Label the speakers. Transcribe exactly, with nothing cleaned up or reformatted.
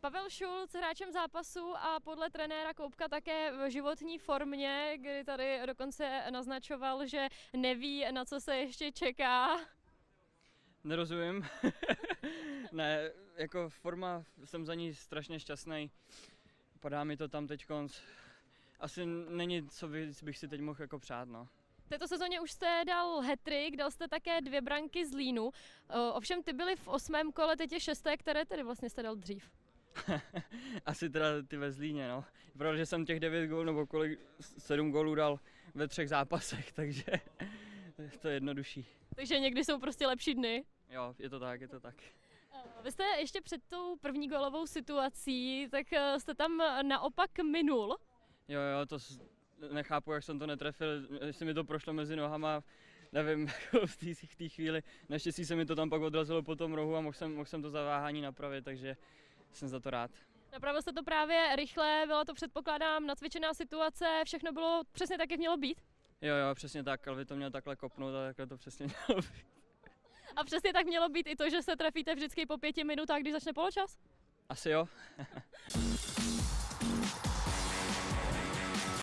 Speaker 1: Pavel Šulc hráčem zápasu a podle trenéra Koubka také v životní formě, kdy tady dokonce naznačoval, že neví, na co se ještě čeká.
Speaker 2: Nerozumím. Ne, jako forma, jsem za ní strašně šťastný. Padá mi to tam teďkonc. Asi není, co bych si teď mohl jako přát, no.
Speaker 1: V této sezóně už jste dal hat-trick, dal jste také dvě branky z Línu. Ovšem ty byly v osmém kole, teď je šesté, které tedy vlastně jste dal dřív?
Speaker 2: Asi teda ty ve Zlíně, no. Protože jsem těch devět gólů nebo kolik, sedm gólů dal ve třech zápasech, takže to je jednodušší.
Speaker 1: Takže někdy jsou prostě lepší dny?
Speaker 2: Jo, je to tak, je to tak.
Speaker 1: Vy jste ještě před tou první gólovou situací, tak jste tam naopak minul.
Speaker 2: Jo, jo, to nechápu, jak jsem to netrefil, jestli mi to prošlo mezi nohama, nevím, v té chvíli. Naštěstí se mi to tam pak odrazilo po tom rohu a mohl jsem, mohl jsem to zaváhání napravit, takže jsem za to rád.
Speaker 1: Napravil jste to právě rychle, byla to, předpokládám, nacvičená situace, všechno bylo přesně tak, jak mělo být?
Speaker 2: Jo, jo, přesně tak, Kalvi to měl takhle kopnout a takhle to přesně mělo být.
Speaker 1: A přesně tak mělo být i to, že se trefíte vždycky po pěti minutách, když začne poločas?
Speaker 2: Asi jo.